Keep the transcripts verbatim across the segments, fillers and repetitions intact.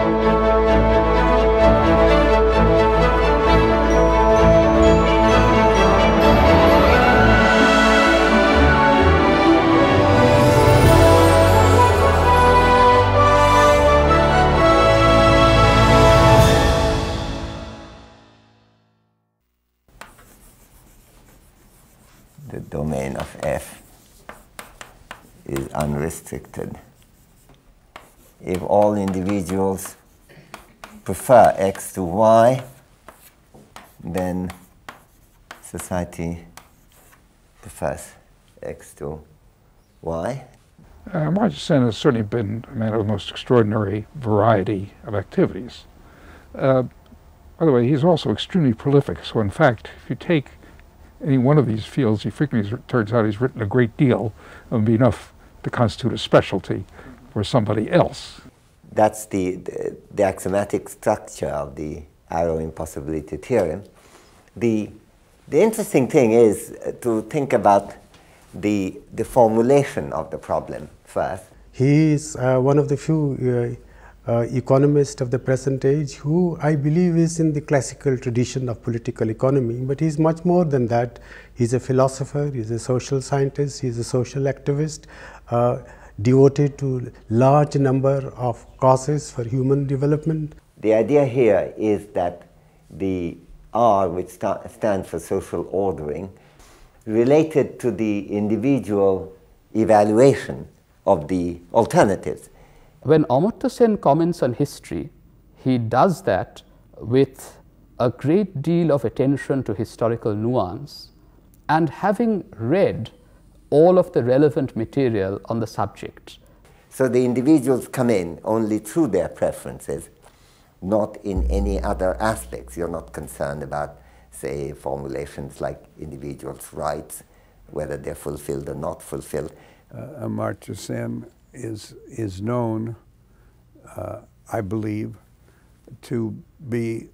The domain of F is unrestricted. If all individuals prefer X to Y, then society prefers X to Y. Uh, Amartya Sen has certainly been a man of the most extraordinary variety of activities. Uh, by the way, he's also extremely prolific, so in fact, if you take any one of these fields, he frequently turns out he's written a great deal, and would be enough to constitute a specialty for somebody else. That's the, the, the axiomatic structure of the Arrow impossibility theorem. The, the interesting thing is to think about the, the formulation of the problem first. He is uh, one of the few uh, uh, economists of the present age who I believe is in the classical tradition of political economy, but he's much more than that. He's a philosopher, he's a social scientist, he's a social activist, uh, devoted to large number of causes for human development. The idea here is that the R, which sta stands for social ordering, related to the individual evaluation of the alternatives. When Amartya Sen comments on history, he does that with a great deal of attention to historical nuance and having read all of the relevant material on the subject. So the individuals come in only through their preferences, not in any other aspects. You're not concerned about, say, formulations like individuals' rights, whether they're fulfilled or not fulfilled. Uh, Amartya Sen is, is known, uh, I believe, to be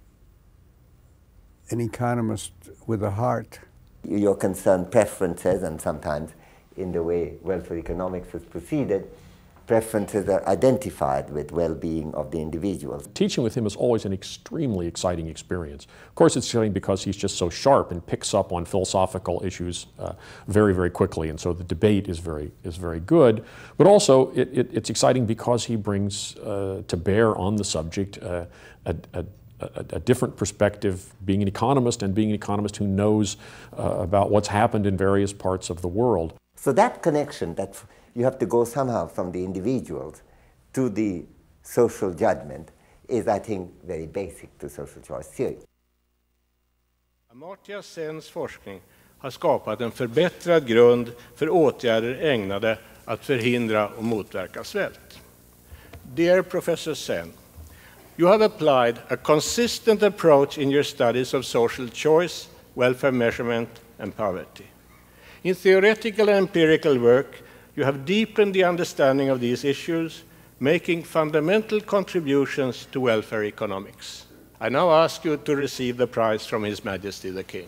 an economist with a heart. Your concerned preferences, and sometimes in the way welfare economics has proceeded, preferences are identified with well-being of the individuals. Teaching with him is always an extremely exciting experience. Of course, it's exciting because he's just so sharp and picks up on philosophical issues uh, very, very quickly, and so the debate is very, is very good. But also, it, it, it's exciting because he brings uh, to bear on the subject uh, a, a A, a different perspective, being an economist and being an economist who knows uh, about what's happened in various parts of the world. So that connection, that you have to go somehow from the individuals to the social judgment, is, I think, very basic to social choice theory. Amartya Sens forskning har skapat en förbättrad grund för åtgärder ägnade att förhindra och motverka svält. Dear Professor Sen, you have applied a consistent approach in your studies of social choice, welfare measurement, and poverty. In theoretical and empirical work, you have deepened the understanding of these issues, making fundamental contributions to welfare economics. I now ask you to receive the prize from His Majesty the King.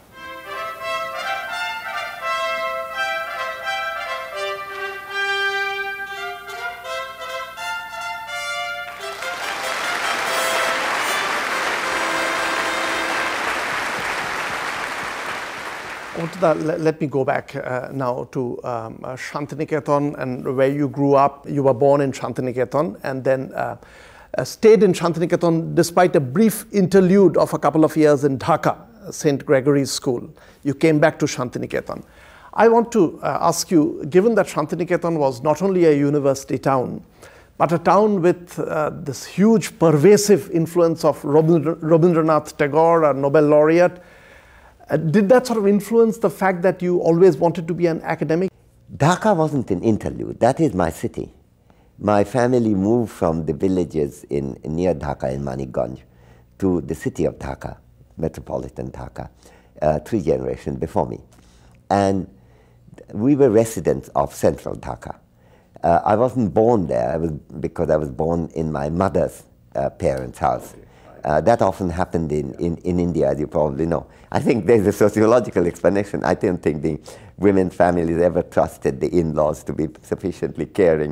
Let, let me go back uh, now to um, uh, Shantiniketan and where you grew up. You were born in Shantiniketan and then uh, uh, stayed in Shantiniketan despite a brief interlude of a couple of years in Dhaka, Saint Gregory's School. You came back to Shantiniketan. I want to uh, ask you, given that Shantiniketan was not only a university town, but a town with uh, this huge pervasive influence of Rabindranath Tagore, a Nobel Laureate, Uh, did that sort of influence the fact that you always wanted to be an academic? Dhaka wasn't an interlude. That is my city. My family moved from the villages in, near Dhaka in Maniganj to the city of Dhaka, metropolitan Dhaka, uh, three generations before me. And we were residents of central Dhaka. Uh, I wasn't born there I was, because I was born in my mother's uh, parents' house. Uh, that often happened in, in, in India, as you probably know. I think there's a sociological explanation. I don't think the women's families ever trusted the in-laws to be sufficiently caring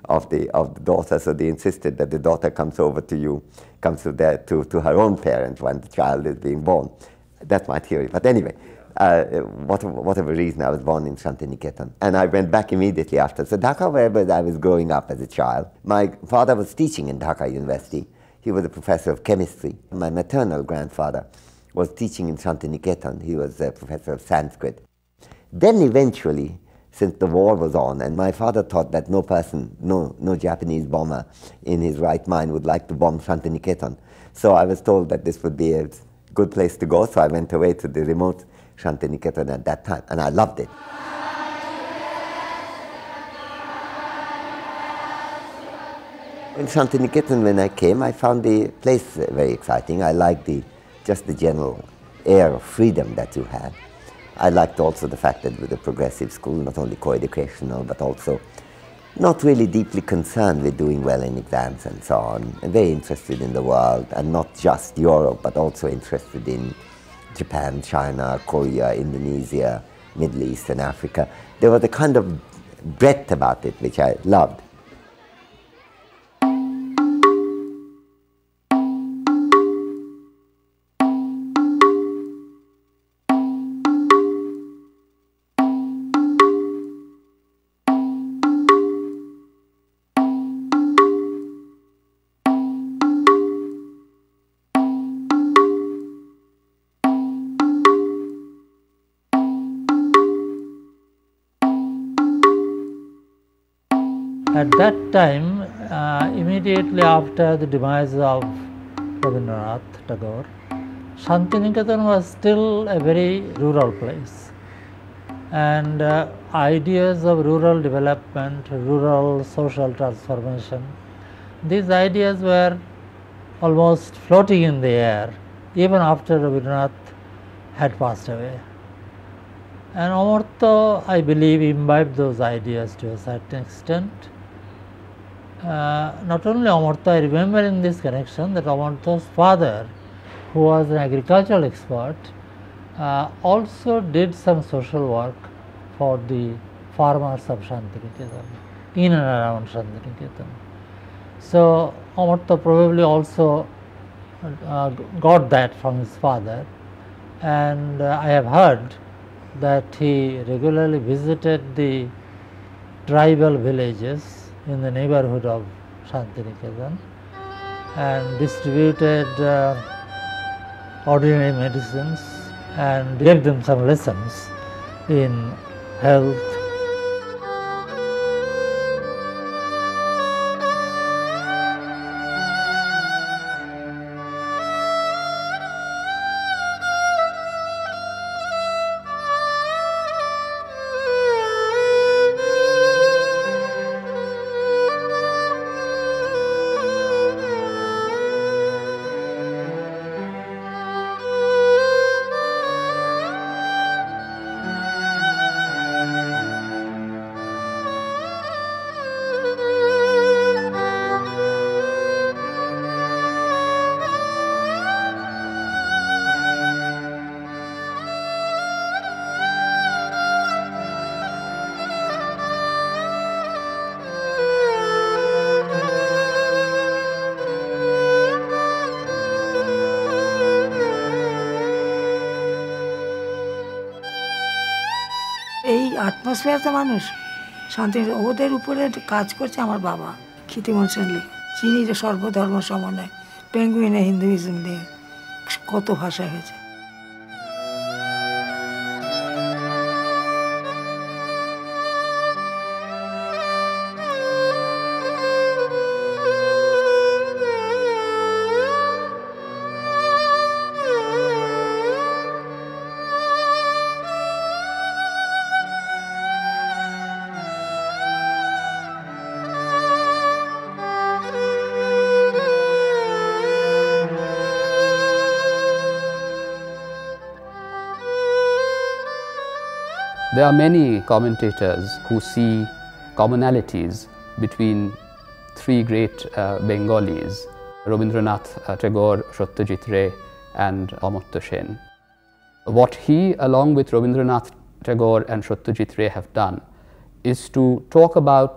of the of the daughter, so they insisted that the daughter comes over to you, comes to their to, to her own parents when the child is being born. That's my theory. But anyway, uh, whatever, whatever reason, I was born in Shantiniketan, and I went back immediately after. So Dhaka, wherever I was growing up as a child, my father was teaching in Dhaka University. He was a professor of chemistry. My maternal grandfather was teaching in Shantiniketan. He was a professor of Sanskrit. Then eventually, since the war was on, and my father thought that no person, no, no Japanese bomber in his right mind would like to bomb Shantiniketan. So I was told that this would be a good place to go, so I went away to the remote Shantiniketan at that time, and I loved it. In Shantiniketan, when I came, I found the place very exciting. I liked the, just the general air of freedom that you had. I liked also the fact that with a progressive school, not only co-educational, but also not really deeply concerned with doing well in exams and so on, and very interested in the world, and not just Europe, but also interested in Japan, China, Korea, Indonesia, Middle East and Africa. There was a kind of breadth about it which I loved. At that time, uh, immediately after the demise of Rabindranath Tagore, Shantiniketan was still a very rural place, and uh, ideas of rural development, rural social transformation, these ideas were almost floating in the air even after Rabindranath had passed away. And Amartya, I believe, imbibed those ideas to a certain extent. Uh, not only Amartya, I remember in this connection that Amartya's father, who was an agricultural expert, uh, also did some social work for the farmers of Shantiniketan, in and around Shantiniketan. So Amartya probably also uh, got that from his father, and uh, I have heard that he regularly visited the tribal villages in the neighborhood of Shantiniketan and distributed uh, ordinary medicines and gave them some lessons in health. এই atmosphere তো মানুষ শান্তি ওদের উপরে কাজ করছে আমার বাবা ক্ষিতিমোচন লিখ চিনি যে সর্বধর্ম সমন্বয় পেঙ্গুইনে হিন্দুইজম নিয়ে কত ভাষা হয়েছে। There are many commentators who see commonalities between three great uh, Bengalis, Rabindranath Tagore, Satyajit Ray and Amartya Sen. What he, along with Rabindranath Tagore and Satyajit Ray, have done is to talk about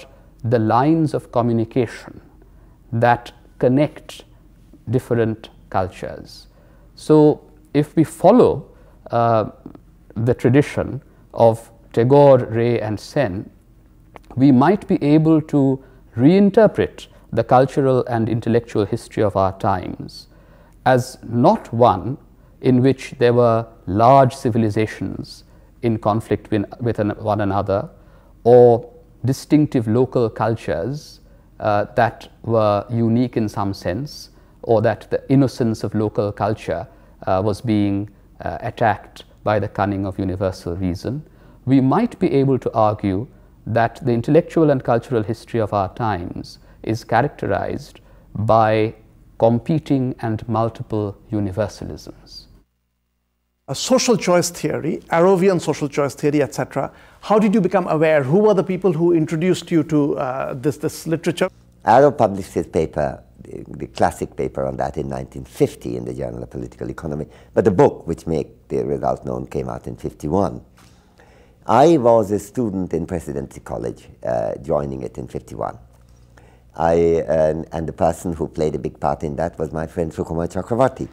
the lines of communication that connect different cultures. So if we follow uh, the tradition of Tagore, Ray and Sen, we might be able to reinterpret the cultural and intellectual history of our times as not one in which there were large civilizations in conflict with, with an, one another, or distinctive local cultures uh, that were unique in some sense, or that the innocence of local culture uh, was being uh, attacked by the cunning of universal reason. We might be able to argue that the intellectual and cultural history of our times is characterized by competing and multiple universalisms. A social choice theory, Arrowian social choice theory, et cetera. How did you become aware? Who were the people who introduced you to uh, this, this literature? Arrow published his paper, the, the classic paper on that, in nineteen fifty in the Journal of Political Economy, but the book, which made the result known, came out in fifty-one. I was a student in Presidency College, uh, joining it in fifty-one. I, uh, and the person who played a big part in that was my friend Sukumar Chakravarti.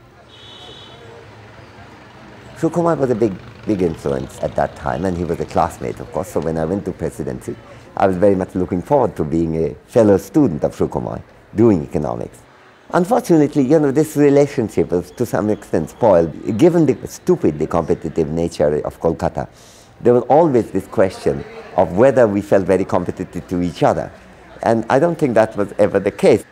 Sukumar was a big, big influence at that time, and he was a classmate, of course, so when I went to Presidency, I was very much looking forward to being a fellow student of Sukumar, doing economics. Unfortunately, you know, this relationship was to some extent spoiled. Given the stupidly competitive nature of Kolkata, there was always this question of whether we felt very competitive to each other. And I don't think that was ever the case.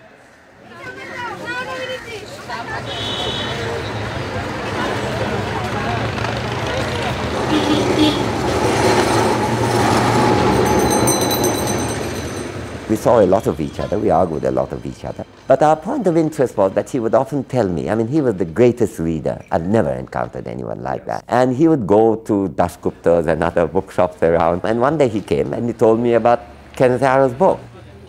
We saw a lot of each other, we argued a lot of each other. But our point of interest was that he would often tell me, I mean, he was the greatest reader. I've never encountered anyone like that. And he would go to Dasgupta's and other bookshops around. And one day he came and he told me about Kenneth Arrow's book.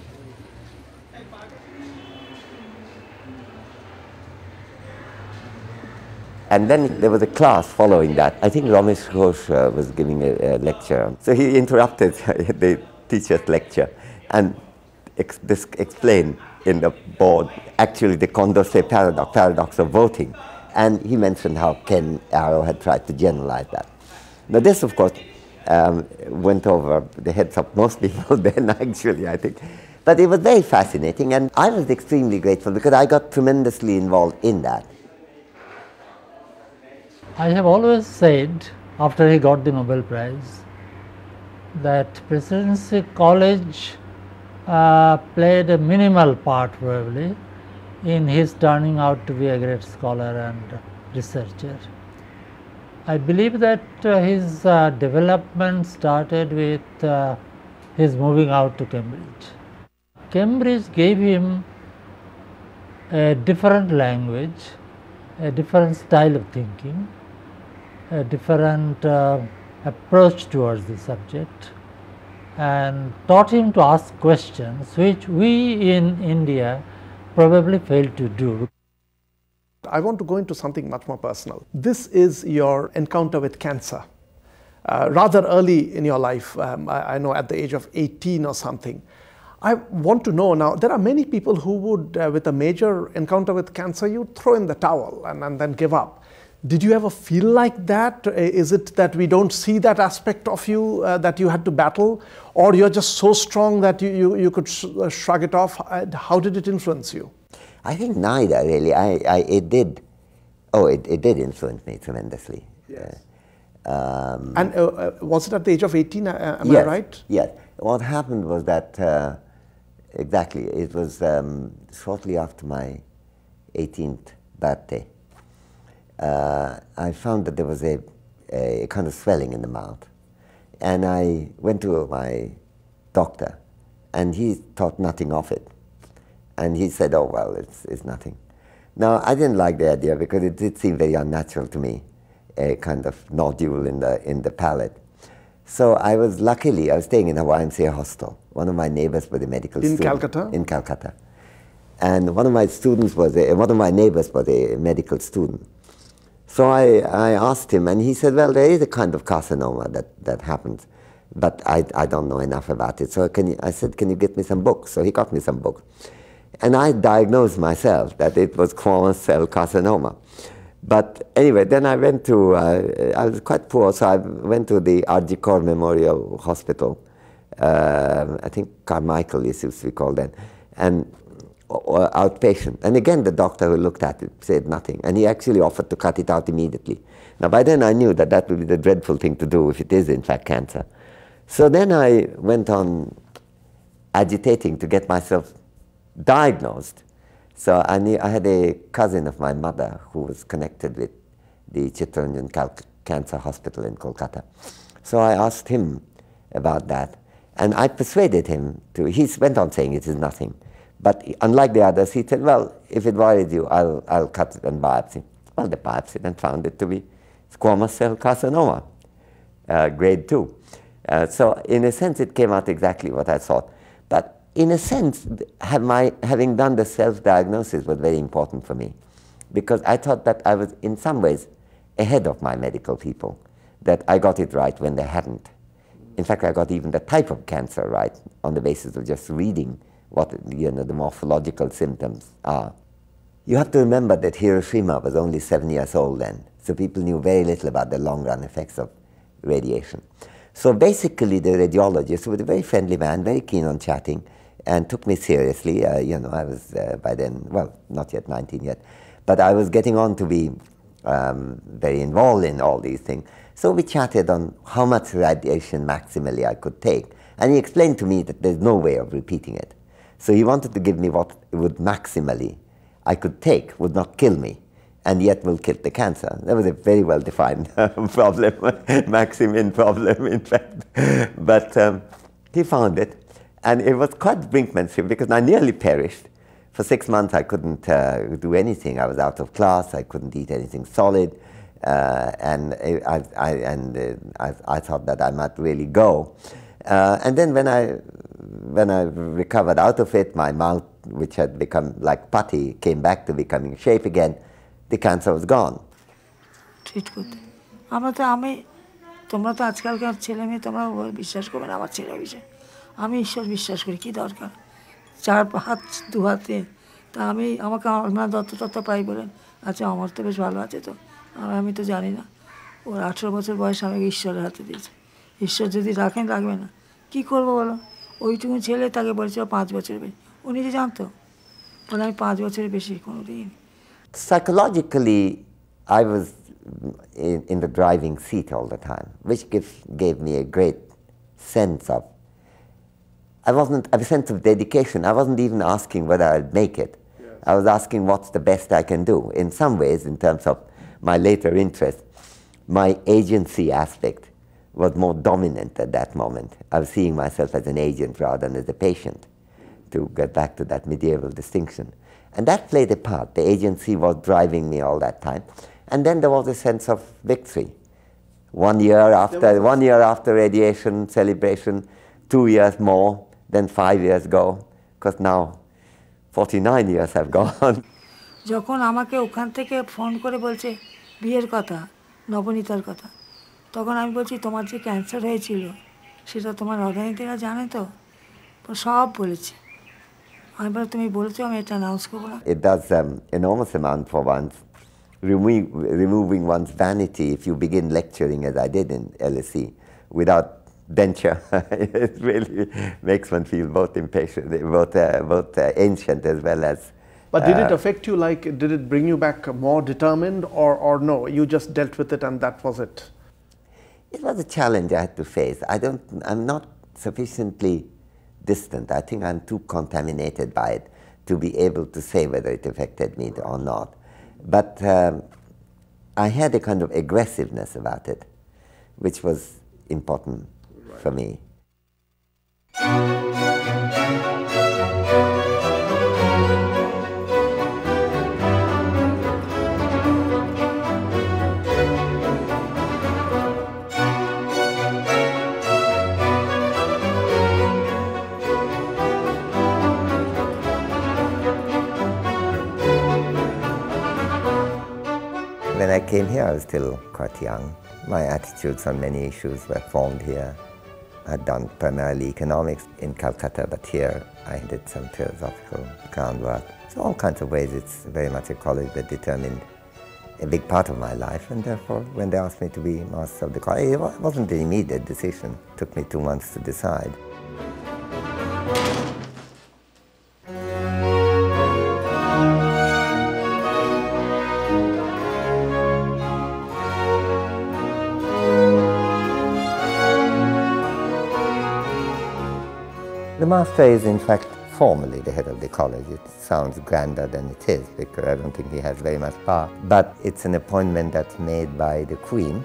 And then there was a class following that. I think Suman Ghosh uh, was giving a, a lecture. So he interrupted the teacher's lecture and ex this explained in the board actually the Condorcet paradox, paradox of voting. And he mentioned how Ken Arrow had tried to generalize that. Now this, of course, um, went over the heads of most people then, actually, I think. But it was very fascinating, and I was extremely grateful because I got tremendously involved in that. I have always said, after he got the Nobel Prize, that Presidency College uh, played a minimal part probably in his turning out to be a great scholar and researcher. I believe that uh, his uh, development started with uh, his moving out to Cambridge. Cambridge gave him a different language, a different style of thinking, a different uh, approach towards the subject, and taught him to ask questions which we in India probably failed to do. I want to go into something much more personal. This is your encounter with cancer. Uh, rather early in your life, um, I, I know at the age of eighteen or something. I want to know now, there are many people who would, uh, with a major encounter with cancer, you throw in the towel and, and then give up. Did you ever feel like that? Is it that we don't see that aspect of you uh, that you had to battle? Or you're just so strong that you, you, you could sh uh, shrug it off? How did it influence you? I think neither, really. I, I, it did, oh, it, it did influence me tremendously. Yes. Uh, um, and uh, uh, was it at the age of eighteen, uh, am yes, I right? Yes. What happened was that, uh, exactly, it was um, shortly after my eighteenth birthday. Uh, I found that there was a, a kind of swelling in the mouth. And I went to my doctor, and he thought nothing of it. And he said, oh, well, it's, it's nothing. Now, I didn't like the idea because it did seem very unnatural to me, a kind of nodule in the, in the palate. So I was, luckily, I was staying in a Y M C A hostel. One of my neighbors was a medical in student. In Calcutta? In Calcutta. And one of my students was, a, one of my neighbors was a medical student. So I, I asked him, and he said, well, there is a kind of carcinoma that, that happens. but I, I don't know enough about it. So can you, I said, can you get me some books? So he got me some books. And I diagnosed myself that it was squamous cell carcinoma. But anyway, then I went to, uh, I was quite poor, so I went to the R G Kaur Memorial Hospital. Uh, I think Carmichael is used to be called then, and or outpatient. And again, the doctor who looked at it said nothing, and he actually offered to cut it out immediately. Now, by then I knew that that would be the dreadful thing to do if it is in fact cancer. So then I went on agitating to get myself diagnosed. So I, knew, I had a cousin of my mother who was connected with the Chittaranjan Cancer Hospital in Kolkata. So I asked him about that, and I persuaded him to, he went on saying it is nothing. But unlike the others, he said, well, if it worries you, I'll, I'll cut it and biopsy. Well, they biopsied and found it to be squamous cell carcinoma, uh, grade two. Uh, so in a sense, it came out exactly what I thought. But in a sense, have my, having done the self-diagnosis was very important for me, because I thought that I was in some ways ahead of my medical people, that I got it right when they hadn't. In fact, I got even the type of cancer right on the basis of just reading what, you know, the morphological symptoms are. You have to remember that Hiroshima was only seven years old then, so people knew very little about the long-run effects of radiation. So basically, the radiologist was a very friendly man, very keen on chatting, and took me seriously. Uh, you know, I was uh, by then, well, not yet nineteen yet, but I was getting on to be um, very involved in all these things. So we chatted on how much radiation maximally I could take, and he explained to me that there's no way of repeating it. So he wanted to give me what would maximally I could take, would not kill me, and yet will kill the cancer. That was a very well-defined problem, Maximin problem, in fact. But um, he found it, and it was quite brinkmanship, because I nearly perished. For six months, I couldn't uh, do anything. I was out of class. I couldn't eat anything solid, uh, and I, I, and uh, I, I thought that I might really go. Uh, and then when I, when I recovered out of it, my mouth, which had become like putty, came back to becoming shape again. The cancer was gone. Treat করতে আমরা তো আমি তোমরা তো আজকালকার ছেলে মেয়ে তোমরা বিশ্বাস করবে না আমার ছেলে বিষয় আমি ঈশ্বর বিশ্বাস করি কি দরকার চার হাত দু হাতে তা আমি আমাকে আমার দত্ত তত্ত্ব পাই বলেন আচ্ছা আমার তো বেশ ভালো আছে তো আমি তো জানি না ওর আঠেরো বছর বয়স আমাকে ঈশ্বরের হাতে দিয়েছে ঈশ্বর যদি রাখেন রাখবে না কী করবো বলো ওইটুকু ছেলে তাকে বলেছিল পাঁচ বছরের বেশি উনি যে জানতো বলে আমি পাঁচ বছরের বেশি কোনো দিন Psychologically, I was in, in the driving seat all the time, which give, gave me a great sense of, I wasn't, a sense of dedication. I wasn't even asking whether I'd make it. Yes. I was asking what's the best I can do. In some ways, in terms of my later interest, my agency aspect was more dominant at that moment. I was seeing myself as an agent rather than as a patient, to get back to that medieval distinction. And that played a part. The agency was driving me all that time. And then there was a sense of victory. One year after, one year after radiation celebration, two years more, then five years go, because now forty-nine years have gone. যখন আমাকে ওখান থেকে phone করে বলছে বিয়ের কথা নবনীতার কথা তখন আমি বলছি তোমার যে ক্যান্সার হয়েছিল সেটা তোমার অর্গানিকরা জানে তো সব বলেছে It does um, enormous amount for one's remo removing one's vanity if you begin lecturing as I did in L S E without denture. It really makes one feel both impatient, both, uh, both uh, ancient as well as. But did uh, it affect you? Like, did it bring you back more determined, or or no? You just dealt with it and that was it. It was a challenge I had to face. I don't. I'm not sufficiently distant. I think I'm too contaminated by it to be able to say whether it affected me or not. But um, I had a kind of aggressiveness about it, which was important right. for me. When I came here, I was still quite young. My attitudes on many issues were formed here. had done primarily economics in Calcutta, but here I did some philosophical groundwork. So all kinds of ways it's very much a college that determined a big part of my life, and therefore when they asked me to be master of the college, it wasn't an immediate decision. It took me two months to decide. The master is in fact formally the head of the college. It sounds grander than it is because I don't think he has very much power. But it's an appointment that's made by the Queen.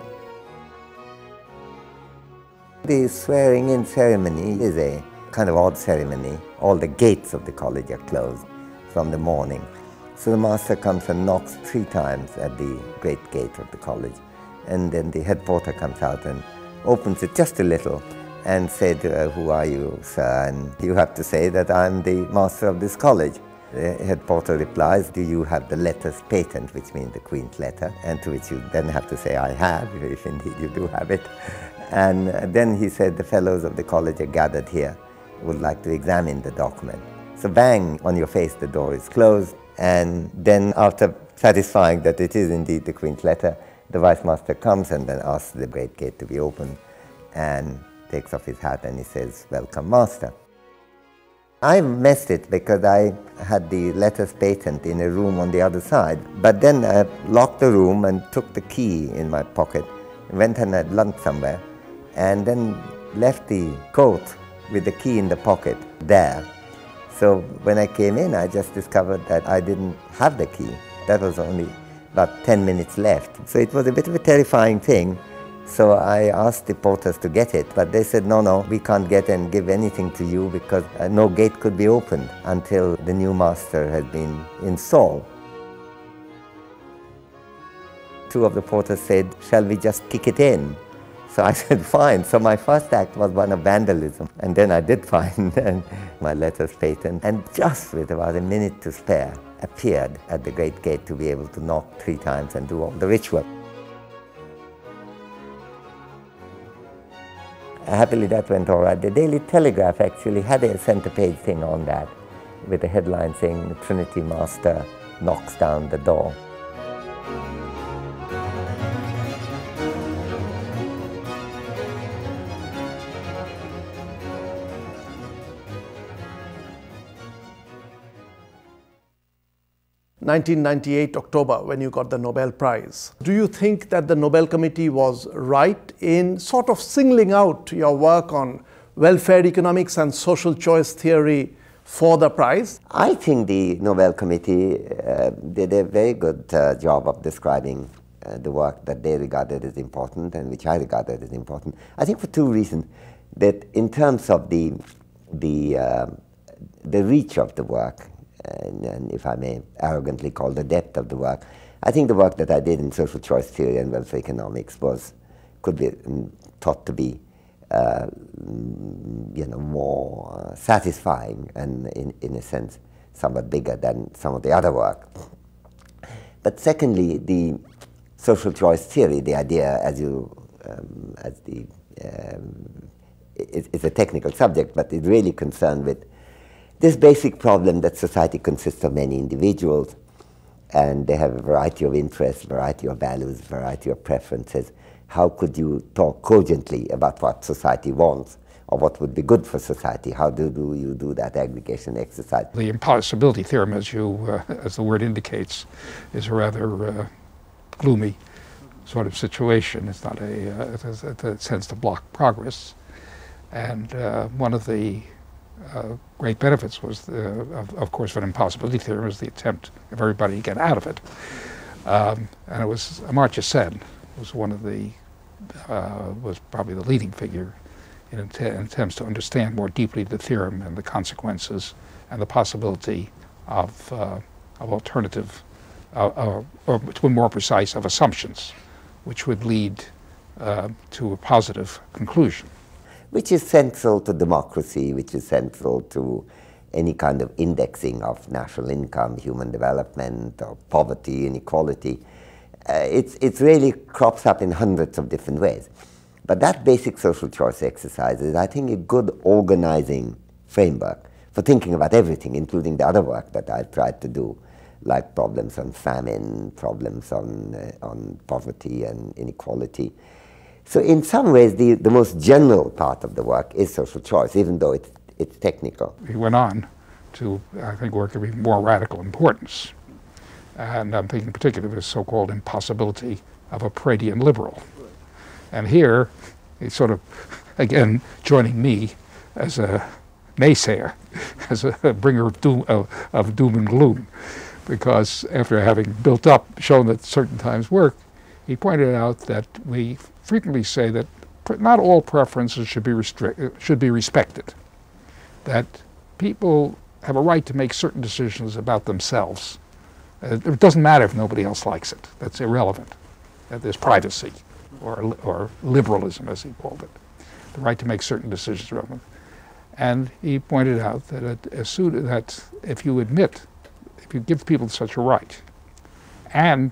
The swearing-in ceremony is a kind of odd ceremony. All the gates of the college are closed from the morning. So the master comes and knocks three times at the great gate of the college. And then the head porter comes out and opens it just a little and said, uh, who are you, sir? And you have to say that I'm the master of this college. The head porter replies, do you have the letters patent, which means the Queen's letter? And to which you then have to say, I have, if indeed you do have it. And then he said, the fellows of the college are gathered here, would like to examine the document. So bang, on your face, the door is closed. And then after satisfying that it is indeed the Queen's letter, the vice master comes and then asks the great gate to be opened and takes off his hat and he says, welcome, master. I messed it because I had the letters patent in a room on the other side, but then I locked the room and took the key in my pocket, went and had lunch somewhere, and then left the coat with the key in the pocket there. So when I came in, I just discovered that I didn't have the key. That was only about ten minutes left. So it was a bit of a terrifying thing. So I asked the porters to get it, but they said, no, no, we can't get and give anything to you because uh, no gate could be opened until the new master had been installed. Two of the porters said, shall we just kick it in? So I said, fine. So my first act was one of vandalism. And then I did find my letters patent. And just with about a minute to spare, appeared at the great gate to be able to knock three times and do all the ritual. Happily that went all right. The Daily Telegraph actually had a center page thing on that with a headline saying, the Trinity Master knocks down the door. nineteen ninety-eight October, when you got the Nobel Prize. Do you think that the Nobel Committee was right in sort of singling out your work on welfare economics and social choice theory for the prize? I think the Nobel Committee uh, did a very good uh, job of describing uh, the work that they regarded as important and which I regarded as important. I think for two reasons. That in terms of the, the, uh, the reach of the work, And, and if I may arrogantly call the depth of the work, I think the work that I did in social choice theory and welfare economics was, could be um, thought to be, uh, you know, more uh, satisfying and, in, in a sense, somewhat bigger than some of the other work. But secondly, the social choice theory, the idea, as you, um, as the, um, it, it's a technical subject, but it's really concerned with this basic problem that society consists of many individuals and they have a variety of interests, variety of values, variety of preferences. How could you talk cogently about what society wants or what would be good for society? How do, do you do that aggregation exercise? The impossibility theorem, as, you, uh, as the word indicates, is a rather uh, gloomy sort of situation. It's not a, uh, it, it tends to block progress. And uh, one of the Uh, great benefits was, the, of, of course, for an impossibility theorem was the attempt of everybody to get out of it. Um, and it was Amartya Sen was one of the, uh, was probably the leading figure in, att in attempts to understand more deeply the theorem and the consequences and the possibility of, uh, of alternative, uh, uh, or to be more precise, of assumptions, which would lead uh, to a positive conclusion. Which is central to democracy, which is central to any kind of indexing of national income, human development, or poverty, inequality. Uh, it's, it really crops up in hundreds of different ways. But that basic social choice exercise is, I think, a good organizing framework for thinking about everything, including the other work that I've tried to do, like problems on famine, problems on, uh, on poverty and inequality. So in some ways, the, the most general part of the work is social choice, even though it's, it's technical. He went on to, I think, work of even more radical importance. And I'm thinking particularly of his so-called impossibility of a Paretian liberal. And here, he's sort of, again, joining me as a naysayer, as a bringer of doom, of, of doom and gloom. Because after having built up, shown that certain times work, he pointed out that we frequently say that not all preferences should be, restrict, should be respected. That people have a right to make certain decisions about themselves. Uh, it doesn't matter if nobody else likes it. That's irrelevant. Uh, there's privacy, or, or liberalism, as he called it. The right to make certain decisions about them. And he pointed out that, it, as soon, that if you admit, if you give people such a right, and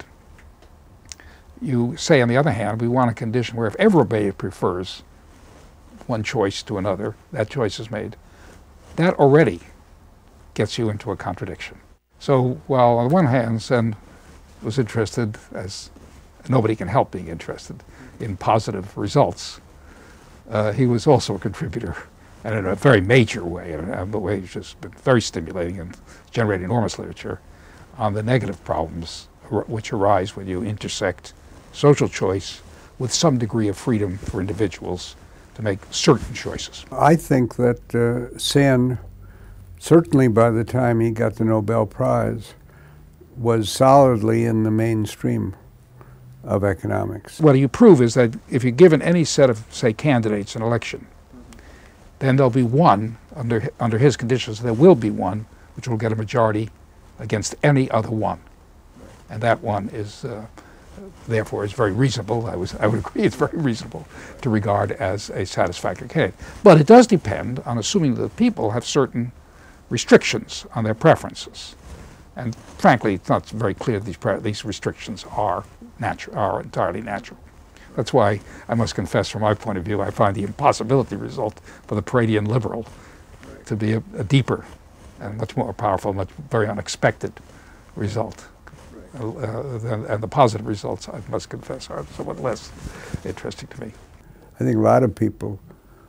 you say, on the other hand, we want a condition where if everybody prefers one choice to another, that choice is made, that already gets you into a contradiction. So while on the one hand, Sen was interested, as nobody can help being interested, in positive results, uh, he was also a contributor, and in a very major way, in a way which has been very stimulating and generated enormous literature, on the negative problems which arise when you intersect social choice with some degree of freedom for individuals to make certain choices. I think that uh, Sen, certainly by the time he got the Nobel Prize, was solidly in the mainstream of economics. What you prove is that if you're given any set of, say, candidates in an election, then there'll be one, under, under his conditions, there will be one which will get a majority against any other one. And that one is, uh, therefore, is very reasonable. I, was, I would agree it's very reasonable to regard as a satisfactory candidate. But it does depend on assuming that the people have certain restrictions on their preferences. And frankly, it's not very clear that these, pre these restrictions are, natural, are entirely natural. That's why I must confess, from my point of view, I find the impossibility result for the Paretian liberal to be a, a deeper and much more powerful, much very unexpected result. Uh, uh, than, and the positive results, I must confess, are somewhat less interesting to me. I think a lot of people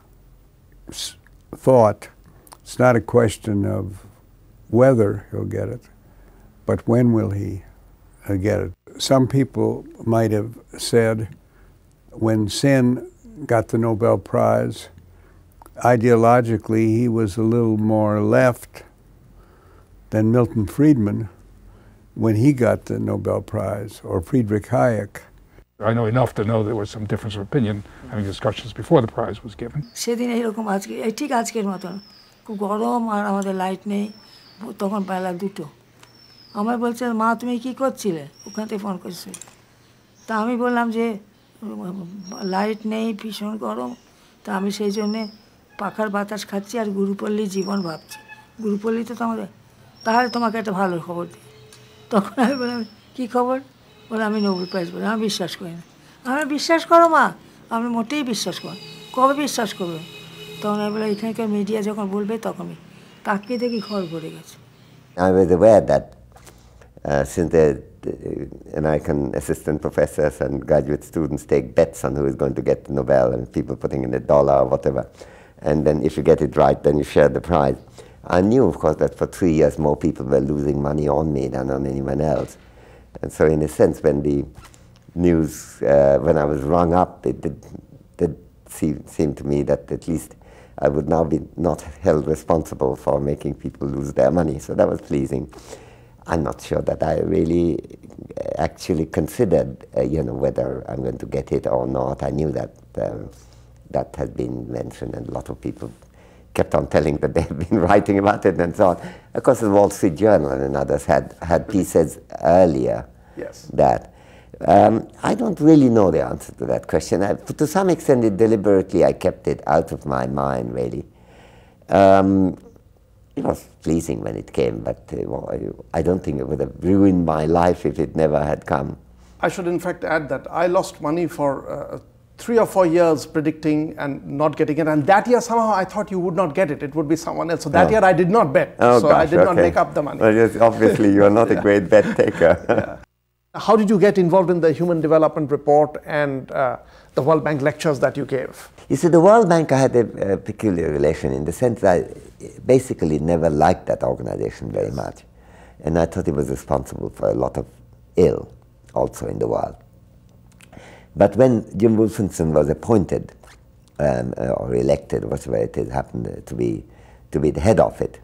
s thought it's not a question of whether he'll get it, but when will he uh, get it. Some people might have said when Sen got the Nobel Prize, ideologically he was a little more left than Milton Friedman when he got the Nobel Prize, or Friedrich Hayek. I know enough to know there was some difference of opinion, having discussions before the prize was given. সেদিন এরকম আজকে ঠিক আজকের মতন খুব গরম আর আমাদের light নেই তখন বেলা দুটো আমার বলছে মা তুমি কি করছিলে ওখান থেকে ফোন করছে তা আমি বললাম যে লাইট নেই ভীষণ গরম তা আমি সেই জন্যে পাখার বাতাস খাচ্ছি আর গুরুপল্লী জীবন ভাবছি গুরুপল্লীতে তো আমাদের তাহলে তোমাকে একটা ভালো খবর দিই তখন আমি বললাম কী খবর বলে আমি নোবেল প্রাইজ বলি আমি বিশ্বাস করি না আমি বিশ্বাস করো মা আমি মোটেই বিশ্বাস করি কবে বিশ্বাস করবে তখন আমি বললাম এখানকার মিডিয়া যখন বলবে তখনই তাকিয়ে দেখি ঘর ভরে গেছে I was aware that uh, since the, the American assistant professors and graduate students take bets on who is going to get the Nobel, and people putting in a dollar or whatever, and then if you get it right, then you share the prize. I knew, of course, that for three years more people were losing money on me than on anyone else. And so in a sense, when the news, uh, when I was rung up, it did, did seem, seem to me that at least I would now be not held responsible for making people lose their money. So that was pleasing. I'm not sure that I really actually considered, uh, you know, whether I'm going to get it or not. I knew that um, that had been mentioned, and a lot of people kept on telling that they had been writing about it and so on. Of course, the Wall Street Journal and others had, had pieces earlier yes. that. Um, I don't really know the answer to that question. I, to some extent, it deliberately, I kept it out of my mind, really. Um, it was pleasing when it came, but uh, well, I, I don't think it would have ruined my life if it never had come. I should in fact add that I lost money for uh, three or four years predicting and not getting it. And that year somehow I thought you would not get it. It would be someone else. So that oh. year I did not bet. Oh, so gosh, I did okay. not make up the money. Well, yes, obviously you are not yeah. a great bet taker. yeah. How did you get involved in the Human Development Report and uh, the World Bank lectures that you gave? You see, the World Bank, I had a, a peculiar relation in the sense that I basically never liked that organization very much. And I thought it was responsible for a lot of ill also in the world. But when Jim Wolfenson was appointed um, uh, or elected, whatever it is, happened to be, to be the head of it,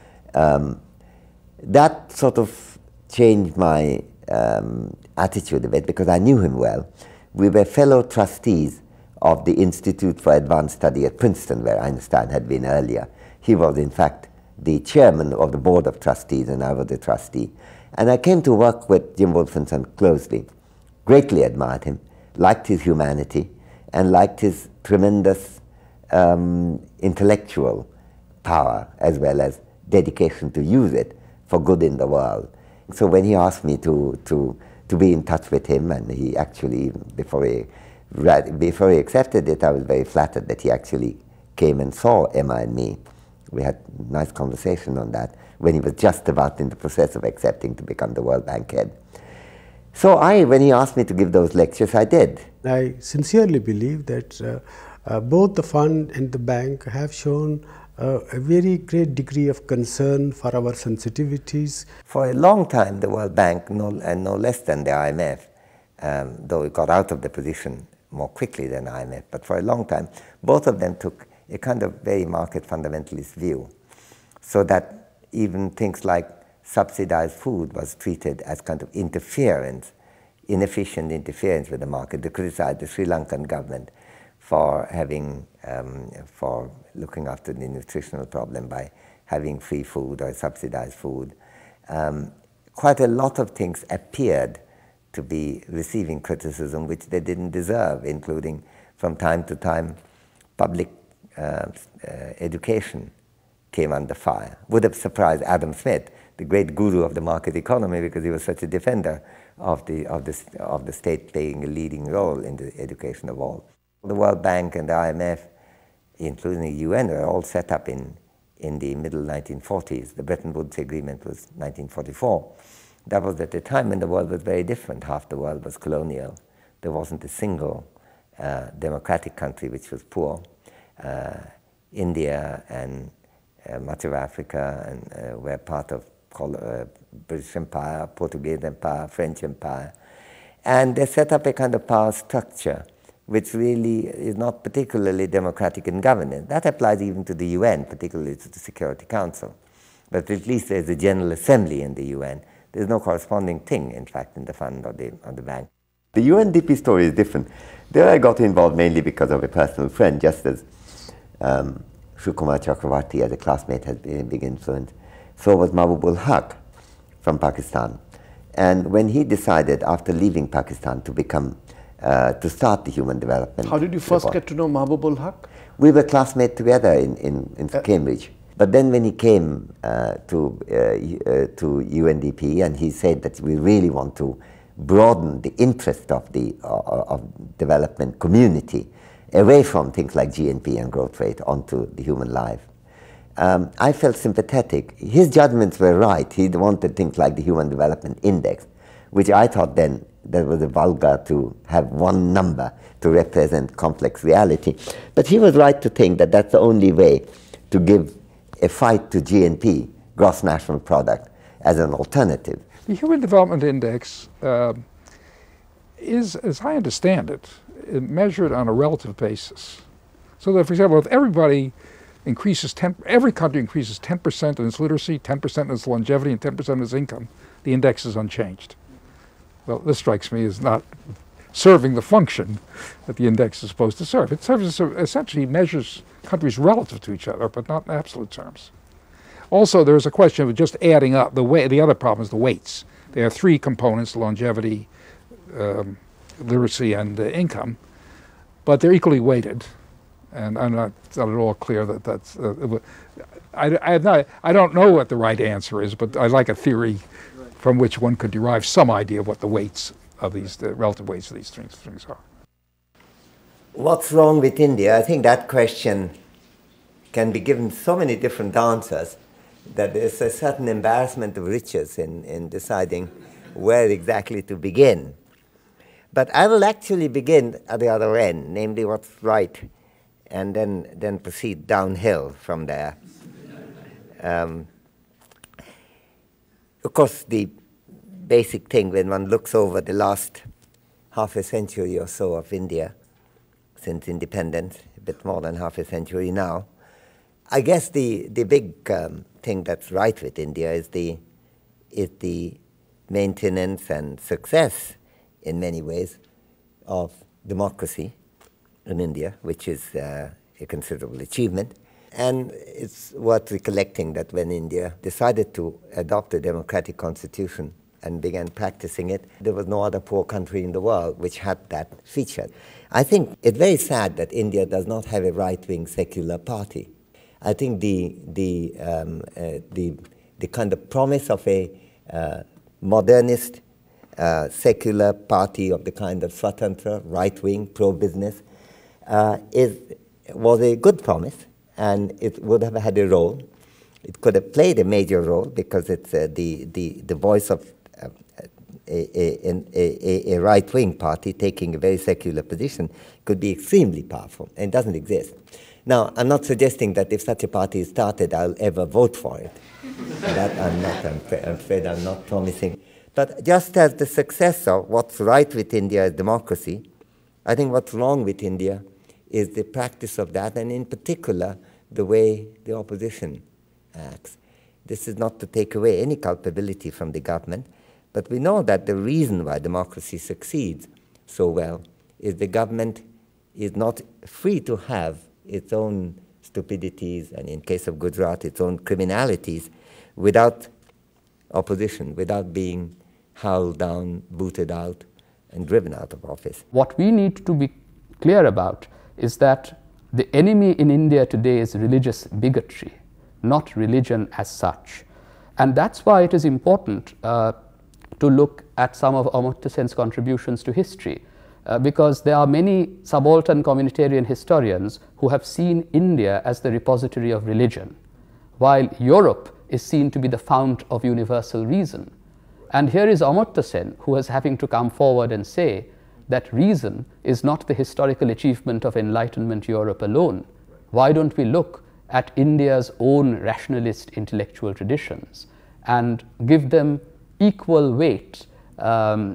um, that sort of changed my um, attitude a bit because I knew him well. We were fellow trustees of the Institute for Advanced Study at Princeton, where Einstein had been earlier. He was, in fact, the chairman of the board of trustees, and I was a trustee. And I came to work with Jim Wolfenson closely, greatly admired him, liked his humanity, and liked his tremendous um, intellectual power as well as dedication to use it for good in the world. So when he asked me to, to, to be in touch with him, and he actually, before he, before he accepted it, I was very flattered that he actually came and saw Emma and me. We had a nice conversation on that when he was just about in the process of accepting to become the World Bank head. So I, when he asked me to give those lectures, I did. I sincerely believe that uh, uh, both the fund and the bank have shown uh, a very great degree of concern for our sensitivities. For a long time, the World Bank, no, and no less than the I M F, um, though it got out of the position more quickly than I M F, but for a long time, both of them took a kind of very market fundamentalist view, so that even things like subsidized food was treated as kind of interference, inefficient interference with the market. They criticized the Sri Lankan government for having, um, for looking after the nutritional problem by having free food or subsidized food. Um, quite a lot of things appeared to be receiving criticism which they didn't deserve, including from time to time public uh, uh, education came under fire. Would have surprised Adam Smith, the great guru of the market economy, because he was such a defender of the, of the, of the state playing a leading role in the education of all. The World Bank and the I M F, including the U N, were all set up in, in the middle nineteen forties. The Bretton Woods Agreement was nineteen forty-four. That was at a time when the world was very different. Half the world was colonial. There wasn't a single uh, democratic country which was poor. Uh, India and uh, much of Africa and, uh, were part of uh, British Empire, Portuguese Empire, French Empire. And they set up a kind of power structure which really is not particularly democratic in governance. That applies even to the U N, particularly to the Security Council. But at least there's a General Assembly in the U N. There's no corresponding thing, in fact, in the fund or the, or the bank. The U N D P story is different. There I got involved mainly because of a personal friend, just as um, Shukumar Chakravarti as a classmate has been a big influence. So was Mahbubul Haq from Pakistan. And when he decided, after leaving Pakistan, to become, uh, to start the Human Development How did you first report, get to know Mahbubul Haq? We were classmates together in, in, in uh, Cambridge. But then when he came uh, to, uh, uh, to U N D P, and he said that we really want to broaden the interest of the uh, of development community away from things like G N P and growth rate onto the human life. Um, I felt sympathetic. His judgments were right. He wanted things like the Human Development Index, which I thought then that was a vulgar to have one number to represent complex reality. But he was right to think that that's the only way to give a fight to G N P, gross national product, as an alternative. The Human Development Index uh, is, as I understand it, measured on a relative basis. So that, for example, if everybody increases, ten, every country increases ten percent in its literacy, ten percent in its longevity, and ten percent in its income, the index is unchanged. Well, this strikes me as not serving the function that the index is supposed to serve. It serves as, essentially measures countries relative to each other, but not in absolute terms. Also, there's a question of just adding up the way. The other problem is the weights. There are three components: longevity, um, literacy, and uh, income, but they're equally weighted. And I'm not, not at all clear that that's. Uh, I, I, have not, I don't know what the right answer is, but I like a theory from which one could derive some idea of what the weights of these, the relative weights of these things, things are. What's wrong with India? I think that question can be given so many different answers that there's a certain embarrassment of riches in, in deciding where exactly to begin. But I will actually begin at the other end, namely what's right, and then, then proceed downhill from there. Um, of course, the basic thing when one looks over the last half a century or so of India, since independence, a bit more than half a century now, I guess the, the big um, thing that's right with India is the, is the maintenance and success, in many ways, of democracy in India, which is uh, a considerable achievement. And it's worth recollecting that when India decided to adopt a democratic constitution and began practicing it, there was no other poor country in the world which had that feature. I think it's very sad that India does not have a right-wing secular party. I think the, the, um, uh, the, the kind of promise of a uh, modernist uh, secular party of the kind of Swatantra, right-wing, pro-business, uh, is, was a good promise, and it would have had a role. It could have played a major role because it's uh, the, the, the voice of uh, a, a, a, a right-wing party taking a very secular position could be extremely powerful, and it doesn't exist. Now, I'm not suggesting that if such a party is started, I'll ever vote for it. That I'm not, I'm, I'm afraid I'm not promising. But just as the success of what's right with India is democracy, I think what's wrong with India is the practice of that, and in particular, the way the opposition acts. This is not to take away any culpability from the government, but we know that the reason why democracy succeeds so well is the government is not free to have its own stupidities, and in case of Gujarat, its own criminalities, without opposition, without being howled down, booted out, and driven out of office. What we need to be clear about is that the enemy in India today is religious bigotry, not religion as such. And that's why it is important uh, to look at some of Amartya Sen's contributions to history. Uh, because there are many subaltern communitarian historians who have seen India as the repository of religion, while Europe is seen to be the fount of universal reason. And here is Amartya Sen, who is having to come forward and say that reason is not the historical achievement of Enlightenment Europe alone. Why don't we look at India's own rationalist intellectual traditions and give them equal weight um,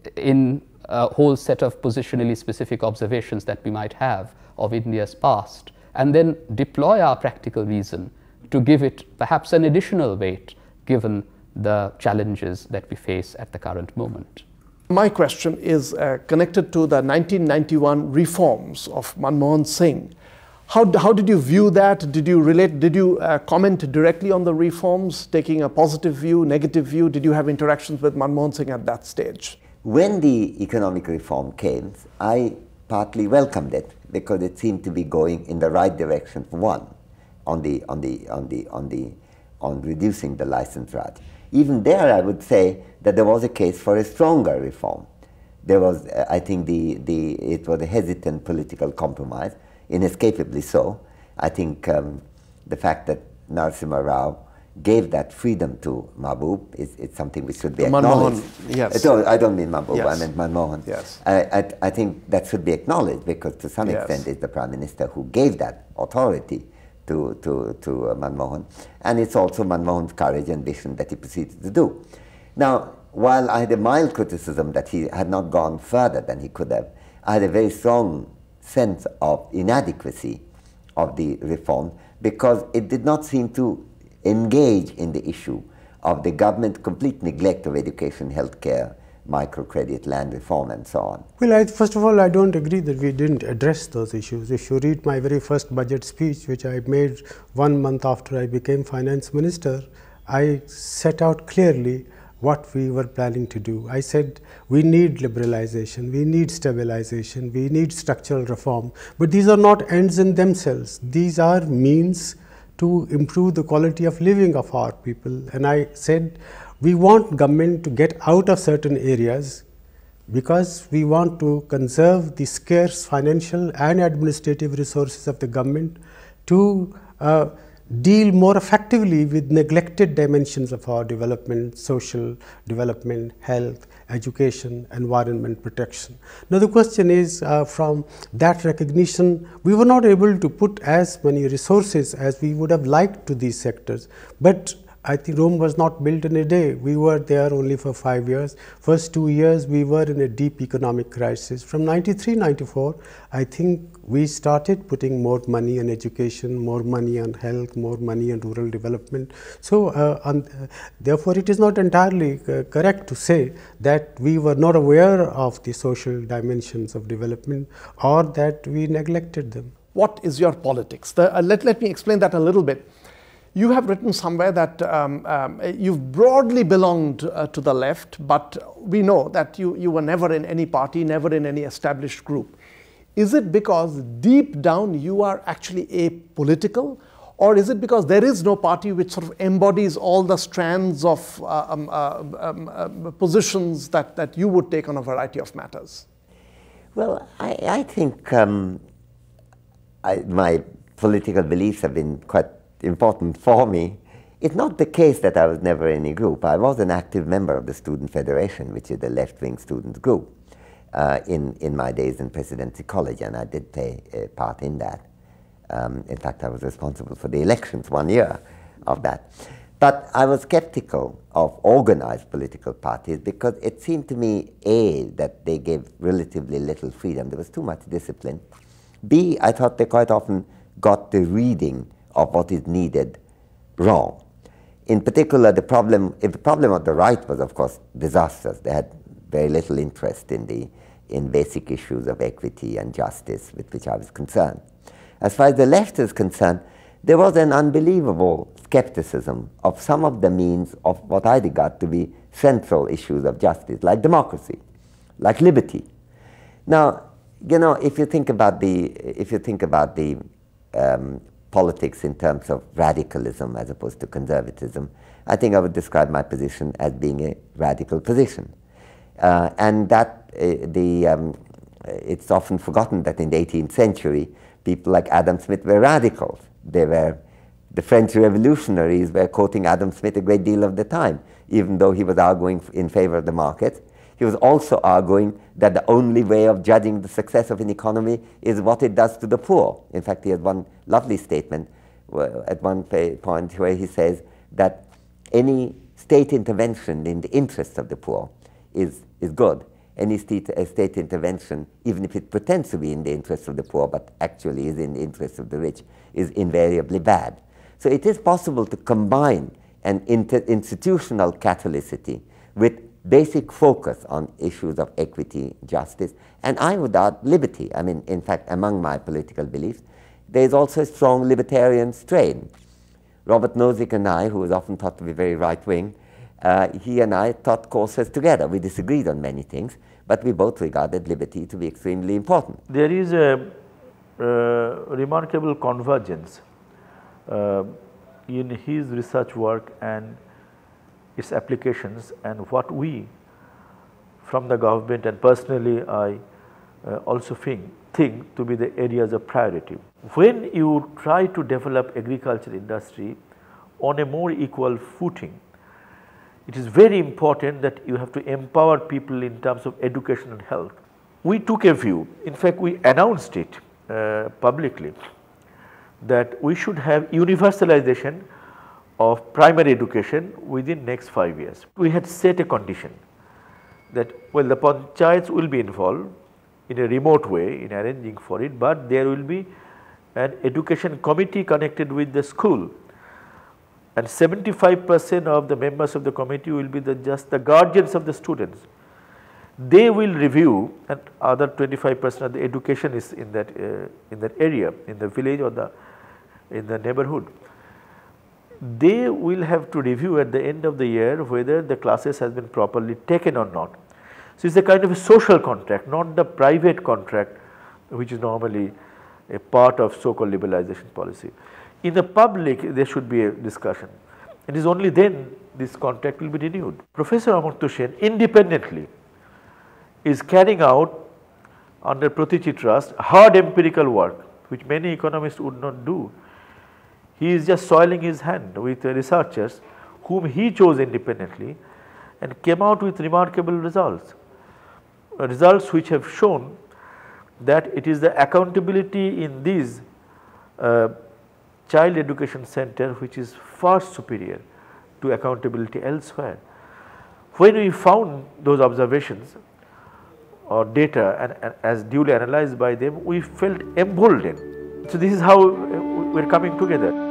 in a whole set of positionally specific observations that we might have of India's past, and then deploy our practical reason to give it perhaps an additional weight given the challenges that we face at the current moment. My question is uh, connected to the nineteen ninety-one reforms of Manmohan Singh. How, how did you view that? Did you relate, did you uh, comment directly on the reforms, taking a positive view, negative view? Did you have interactions with Manmohan Singh at that stage? When the economic reform came, I partly welcomed it because it seemed to be going in the right direction. For one, on the on the on the on the on reducing the license rate. Even there, I would say that there was a case for a stronger reform. There was, uh, I think, the the it was a hesitant political compromise, inescapably so. I think um, the fact that Narasimha Rao gave that freedom to Mahbub is it's something which should be acknowledged. Manmohan, yes. I don't, I don't mean Mahbub, yes. I meant Manmohan. Yes. I, I, I think that should be acknowledged because to some yes. extent it's the Prime Minister who gave that authority to, to, to uh, Manmohan, and it's also Manmohan's courage and vision that he proceeded to do. Now, while I had a mild criticism that he had not gone further than he could have, I had a very strong sense of inadequacy of the reform because it did not seem to engage in the issue of the government complete neglect of education, healthcare, microcredit, land reform, and so on. Well, I, first of all, I don't agree that we didn't address those issues. If you read my very first budget speech, which I made one month after I became finance minister, I set out clearly what we were planning to do. I said we need liberalization, we need stabilization, we need structural reform, but these are not ends in themselves. These are means to improve the quality of living of our people. And I said we want government to get out of certain areas because we want to conserve the scarce financial and administrative resources of the government to uh, deal more effectively with neglected dimensions of our development, social development, health, education, environment protection. Now the question is, uh, from that recognition, we were not able to put as many resources as we would have liked to these sectors, but I think Rome was not built in a day. We were there only for five years. First two years we were in a deep economic crisis. From ninety-three ninety-four, I think we started putting more money on education, more money on health, more money on rural development. So uh, on, uh, therefore it is not entirely uh, correct to say that we were not aware of the social dimensions of development or that we neglected them. What is your politics? The, uh, let, let me explain that a little bit. You have written somewhere that um, um, you've broadly belonged uh, to the left, but we know that you, you were never in any party, never in any established group. Is it because deep down you are actually apolitical, or is it because there is no party which sort of embodies all the strands of uh, um, uh, um, uh, positions that, that you would take on a variety of matters? Well, I, I think um, I, my political beliefs have been quite important for me. It's not the case that I was never in any group. I was an active member of the Student Federation, which is a left-wing students group, uh, in, in my days in Presidency College, and I did play a part in that. Um, in fact, I was responsible for the elections one year of that. But I was skeptical of organized political parties because it seemed to me, A, that they gave relatively little freedom. There was too much discipline. B, I thought they quite often got the reading of what is needed wrong. In particular, the problem, if the problem of the right was, of course, disastrous. They had very little interest in the in basic issues of equity and justice with which I was concerned. As far as the left is concerned, there was an unbelievable skepticism of some of the means of what I regard to be central issues of justice, like democracy, like liberty. Now, you know, if you think about the if you think about the um, politics in terms of radicalism as opposed to conservatism, I think I would describe my position as being a radical position. Uh, and that uh, the um, it's often forgotten that in the eighteenth century, people like Adam Smith were radicals. They were, the French revolutionaries were quoting Adam Smith a great deal of the time, even though he was arguing in favor of the market. He was also arguing that the only way of judging the success of an economy is what it does to the poor. In fact, he had one lovely statement at one point where he says that any state intervention in the interests of the poor is, is good. Any state, uh, state intervention, even if it pretends to be in the interests of the poor, but actually is in the interests of the rich, is invariably bad. So it is possible to combine an inter institutional catholicity with basic focus on issues of equity, justice, and I would add liberty. I mean, in fact, among my political beliefs, there is also a strong libertarian strain. Robert Nozick and I, who is often thought to be very right-wing, uh, he and I taught courses together. We disagreed on many things, but we both regarded liberty to be extremely important. There is a uh, remarkable convergence uh, in his research work and its applications, and what we from the government and personally I uh, also think, think to be the areas of priority. When you try to develop agriculture industry on a more equal footing, it is very important that you have to empower people in terms of education and health. We took a view, in fact we announced it uh, publicly, that we should have universalization of primary education within next five years. We had set a condition that, well, the panchayats will be involved in a remote way in arranging for it, but there will be an education committee connected with the school, and seventy-five percent of the members of the committee will be the just the guardians of the students. They will review, and other twenty-five percent of the education is in that uh, in that area, in the village or the in the neighborhood. They will have to review at the end of the year whether the classes has been properly taken or not. So, it is a kind of a social contract, not the private contract which is normally a part of so-called liberalization policy. In the public there should be a discussion. It is only then this contract will be renewed. Professor Amartya Sen independently is carrying out under Pratichi Trust hard empirical work which many economists would not do. He is just soiling his hand with researchers whom he chose independently and came out with remarkable results, results which have shown that it is the accountability in these uh, child education center which is far superior to accountability elsewhere. When we found those observations or data and, and as duly analyzed by them, we felt emboldened. So this is how we are coming together.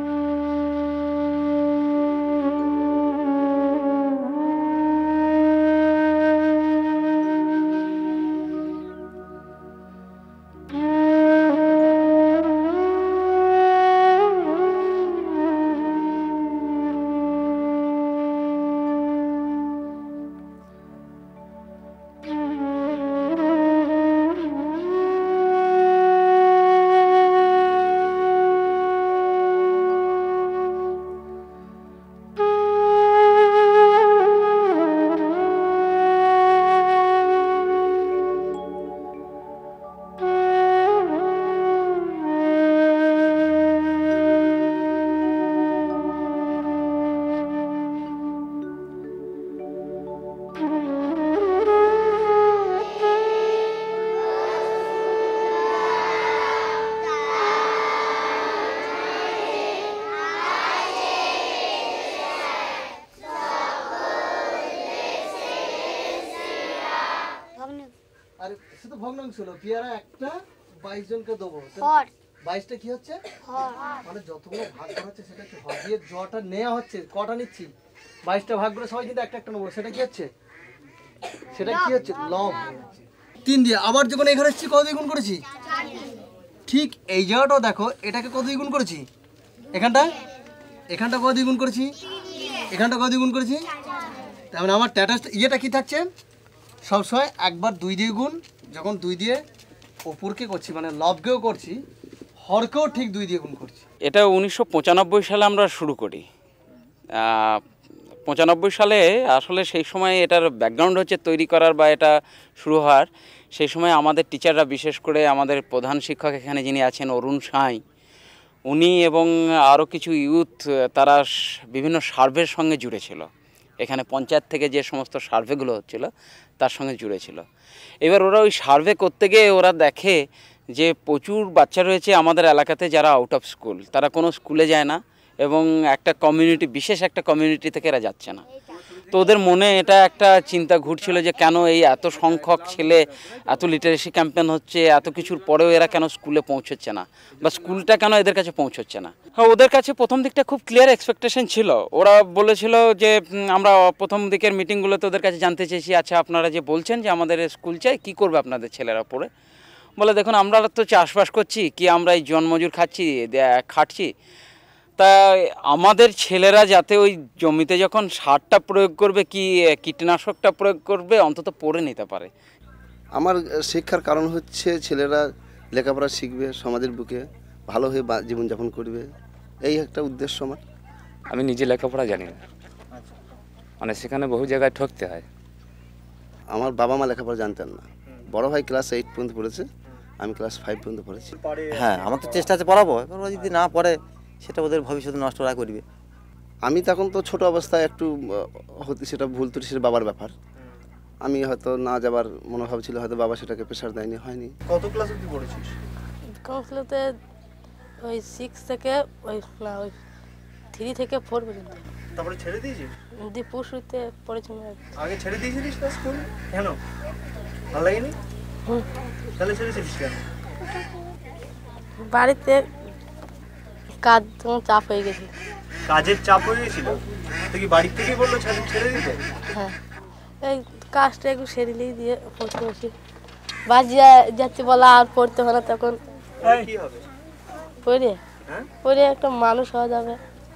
ভগ্নাংশ হলো পেয়ারা একটা বাইশ জনকে দেবো বাইশটা কি হচ্ছে মানে যতগুলো ভাগ করা হচ্ছে সেটা কি হয় দিয়ে জটা নেওয়া হচ্ছে কটা নিচ্ছি বাইশটা ভাগ করে সবাই কিন্তু একটা একটা নেবো সেটা কি হচ্ছে সেটা কি হচ্ছে লব তিন দিয়ে আবার যখন এখানে এসেছি কত দিয়ে গুণ করেছি ঠিক এই জায়গাটাও দেখো এটাকে কত দিয়ে গুণ করেছি এখানটা এখানটা কত দিয়ে গুণ করেছি এখানটা কত দিয়ে গুণ করেছি তার মানে আমার স্ট্যাটাস ইয়েটা কি থাকছে সবসময় একবার দুই দিয়ে গুণ যখন দুই দিয়ে উপরকে করছি মানে লবকেও করছি হরকেও ঠিক দুই দিয়ে গুণ করছি। এটা উনিশশো পঁচানব্বই সালে আমরা শুরু করি। পঁচানব্বই সালে আসলে সেই সময় এটার ব্যাকগ্রাউন্ড হচ্ছে তৈরি করার বা এটা শুরু হওয়ার সেই সময় আমাদের টিচাররা বিশেষ করে আমাদের প্রধান শিক্ষক এখানে যিনি আছেন অরুণ সাঁই উনি এবং আরও কিছু ইউথ তারা বিভিন্ন সার্ভের সঙ্গে জুড়ে ছিল। এখানে পঞ্চায়েত থেকে যে সমস্ত সার্ভেগুলো হচ্ছিল তার সঙ্গে জুড়ে ছিল। এবার ওরা ওই সার্ভে করতে গিয়ে ওরা দেখে যে প্রচুর বাচ্চা রয়েছে আমাদের এলাকাতে যারা আউট অফ স্কুল, তারা কোনো স্কুলে যায় না এবং একটা কমিউনিটি বিশেষ একটা কমিউনিটি থেকে এরা যাচ্ছে না। তো ওদের মনে এটা একটা চিন্তা ঘুরছিল যে কেন এই এত সংখ্যক ছেলে এত লিটারেসি ক্যাম্পেন হচ্ছে এত কিছুর পরেও এরা কেন স্কুলে পৌঁছচ্ছে না বা স্কুলটা কেন এদের কাছে পৌঁছচ্ছে না। হ্যাঁ, ওদের কাছে প্রথম দিকটা খুব ক্লিয়ার এক্সপেকটেশন ছিল। ওরা বলেছিল যে আমরা প্রথম দিকের মিটিংগুলোতে ওদের কাছে জানতে চেয়েছি আচ্ছা আপনারা যে বলছেন যে আমাদের স্কুল চাই কী করবে আপনাদের ছেলেরা পড়ে। বলে দেখুন আমরা তো চাষবাস করছি কি আমরা এই জন্মজুর খাচ্ছি খাটছি তা আমাদের ছেলেরা যাতে ওই জমিতে যখন সারটা প্রয়োগ করবে কি কীটনাশকটা প্রয়োগ করবে অন্তত পড়ে নিতে পারে। আমার শিক্ষার কারণ হচ্ছে ছেলেরা লেখাপড়া শিখবে, সমাজের বুকে ভালো হয়ে জীবনযাপন করবে, এই একটা উদ্দেশ্য আমার। আমি নিজে লেখাপড়া জানি না, মানে সেখানে বহু জায়গায় ঠকতে হয়। আমার বাবা মা লেখাপড়া জানতেন না, বড় ভাই ক্লাস এইট পর্যন্ত পড়েছে, আমি ক্লাস ফাইভ পর্যন্ত পড়েছি। হ্যাঁ, আমার তো চেষ্টা আছে পড়াবো, এবার ওরা যদি না পড়ে সেটা ওদের ভবিষ্যতে নষ্ট ওরা করবে। আমি তখন তো ছোট অবস্থায় একটু হতে সেটা ভুল ত্রুটি সেটা বাবার ব্যাপার, আমি হয়তো না যাবার মনোভাব ছিল, হয়তো বাবা সেটাকে প্রেশার দেয়নি, হয়নি। কত ক্লাস অবধি পড়েছিস? ক্লাসে ওই সিক্স থেকে ওই না ওই থ্রি থেকে ফোর পর্যন্ত। তারপরে ছেড়ে দিয়েছিস? দীপুশুতে পড়েছি। আগে ছেড়ে দিয়েছিলিস না স্কুল? কেন, ভালো লাগেনি? তাহলে ছেড়েছিলিস কেন? বাড়িতে কাজ চাপ হয়ে গেছিল। কাজের চাপ হয়ে গেছিল? তো কি বাড়ি থেকেই বললো ছেড়ে দিতে? হ্যাঁ, এই কাজটা একটু সেরিলেই দিয়ে পড়তে বসি, বাজি যাচ্ছে বলা আর পড়তে হয় না, তখন কি হবে পড়ে পড়ে একটা মানুষ হওয়া যাবে।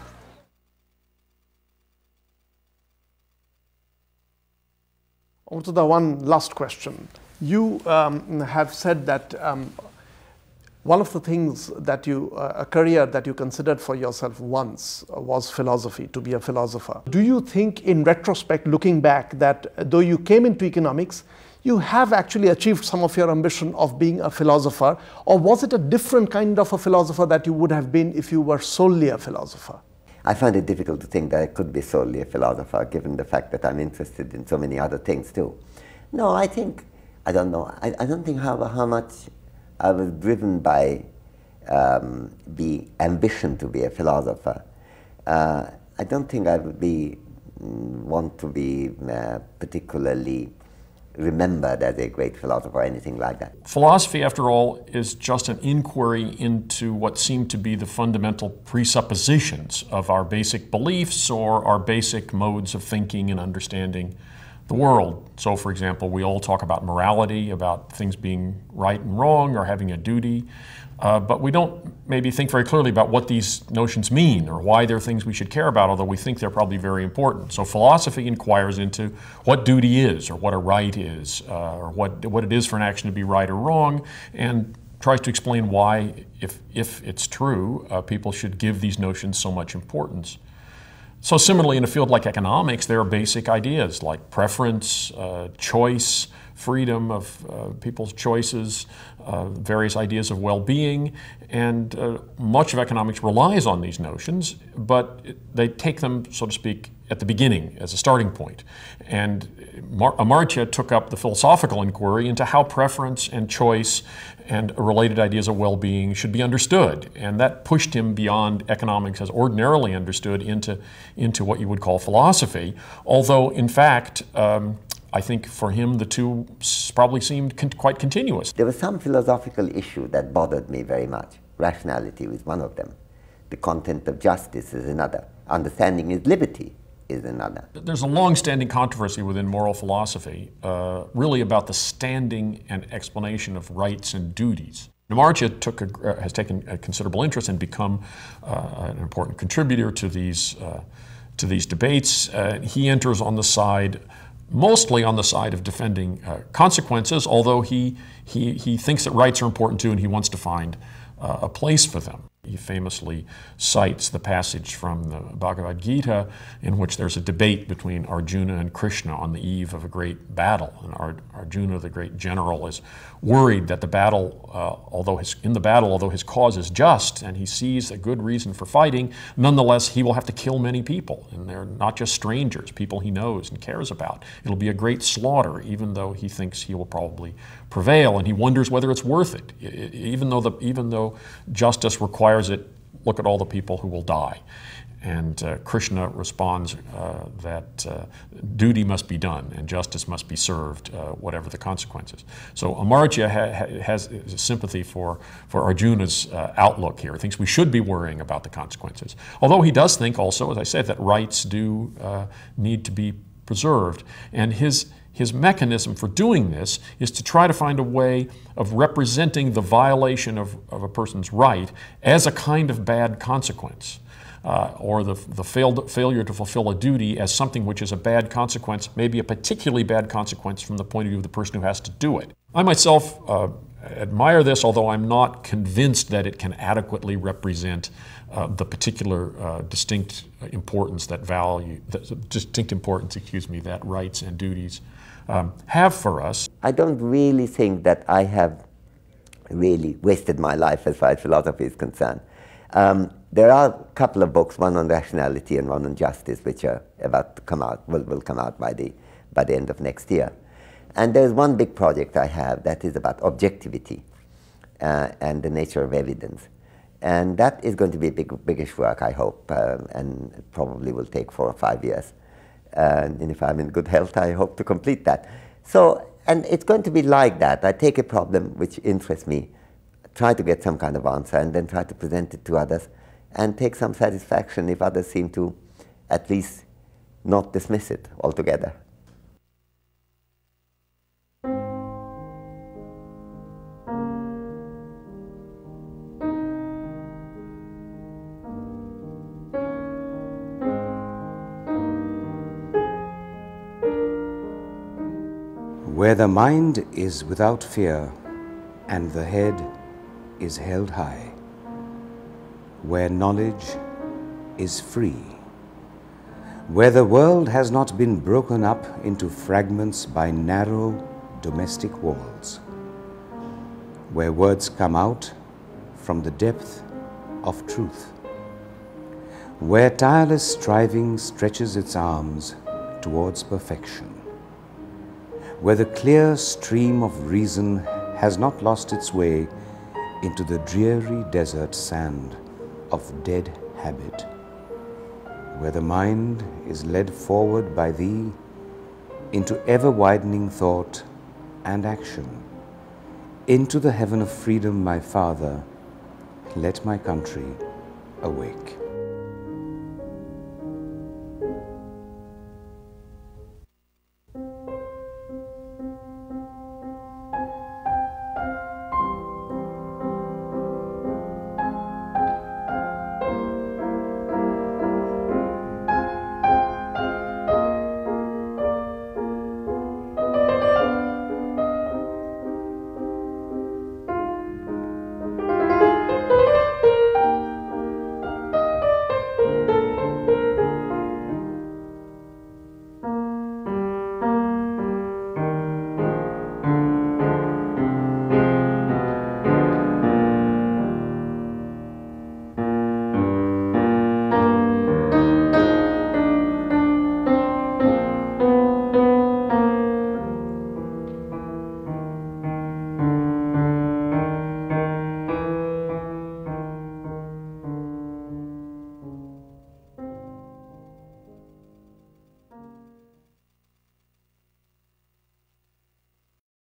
Also, the one last question. You um, have said that um, one of the things that you, uh, a career that you considered for yourself once was philosophy, to be a philosopher. Do you think in retrospect, looking back, that though you came into economics, you have actually achieved some of your ambition of being a philosopher, or was it a different kind of a philosopher that you would have been if you were solely a philosopher? I find it difficult to think that I could be solely a philosopher, given the fact that I'm interested in so many other things too. No, I think, I don't know, I, I don't think how, how much I was driven by um, the ambition to be a philosopher. Uh, I don't think I would be, want to be uh, particularly remembered as a great philosopher or anything like that. Philosophy, after all, is just an inquiry into what seem to be the fundamental presuppositions of our basic beliefs or our basic modes of thinking and understanding the world. So, for example, we all talk about morality, about things being right and wrong or having a duty, uh, but we don't maybe think very clearly about what these notions mean or why they're things we should care about, although we think they're probably very important. So philosophy inquires into what duty is or what a right is uh, or what, what it is for an action to be right or wrong, and tries to explain why, if, if it's true, uh, people should give these notions so much importance. So similarly, in a field like economics, there are basic ideas like preference, uh, choice, freedom of uh, people's choices, uh, various ideas of well-being, and uh, much of economics relies on these notions, but they take them, so to speak, at the beginning as a starting point. And Amartya took up the philosophical inquiry into how preference and choice and related ideas of well-being should be understood. And that pushed him beyond economics as ordinarily understood into, into what you would call philosophy, although in fact, um, I think for him the two probably seemed con quite continuous. There was some philosophical issue that bothered me very much. Rationality was one of them. The content of justice is another. Understanding is liberty is another. There's a long-standing controversy within moral philosophy, uh, really about the standing and explanation of rights and duties. Amartya took a, uh, has taken a considerable interest and become uh, an important contributor to these, uh, to these debates. Uh, he enters on the side, mostly on the side of defending uh, consequences, although he, he, he thinks that rights are important too and he wants to find uh, a place for them. He famously cites the passage from the Bhagavad Gita in which there's a debate between Arjuna and Krishna on the eve of a great battle. And Ar Arjuna, the great general, is worried that the battle, uh, although his, in the battle, although his cause is just and he sees a good reason for fighting, nonetheless he will have to kill many people. And they're not just strangers, people he knows and cares about. It'll be a great slaughter, even though he thinks he will probably prevail, and he wonders whether it's worth it. Even though, the, even though justice requires it, look at all the people who will die. And uh, Krishna responds uh, that uh, duty must be done and justice must be served, uh, whatever the consequences. So Amartya ha has sympathy for, for Arjuna's uh, outlook here. He thinks we should be worrying about the consequences. Although he does think also, as I said, that rights do uh, need to be preserved. And his His mechanism for doing this is to try to find a way of representing the violation of, of a person's right as a kind of bad consequence, uh, or the, the failed, failure to fulfill a duty as something which is a bad consequence, maybe a particularly bad consequence from the point of view of the person who has to do it. I myself uh, admire this, although I'm not convinced that it can adequately represent uh, the particular uh, distinct importance that value, the distinct importance, excuse me, that rights and duties Um, have for us. I don't really think that I have really wasted my life as far as philosophy is concerned. Um, there are a couple of books, one on rationality and one on justice, which are about to come out, will, will come out by the, by the end of next year. And there's one big project I have that is about objectivity uh, and the nature of evidence. And that is going to be a big, biggish work, I hope, uh, and it probably will take four or five years. Uh, and if I'm in good health, I hope to complete that. So, and it's going to be like that. I take a problem which interests me, try to get some kind of answer, and then try to present it to others, and take some satisfaction if others seem to at least not dismiss it altogether. Where the mind is without fear and the head is held high, where knowledge is free, where the world has not been broken up into fragments by narrow, domestic walls, where words come out from the depth of truth, where tireless striving stretches its arms towards perfection, where the clear stream of reason has not lost its way into the dreary desert sand of dead habit, where the mind is led forward by thee into ever-widening thought and action, into the heaven of freedom, my Father, let my country awake.